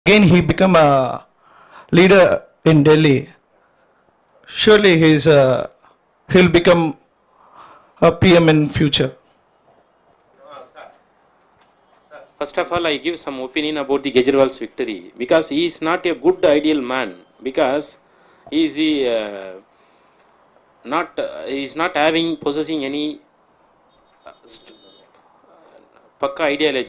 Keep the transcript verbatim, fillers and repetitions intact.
Again, he become a leader in Delhi. Surely he's uh, he'll become a P M in future. First of all, I give some opinion about the Kejriwal's victory, because he is not a good ideal man, because he is the, uh, not uh, he is not having possessing any uh, pakka ideology.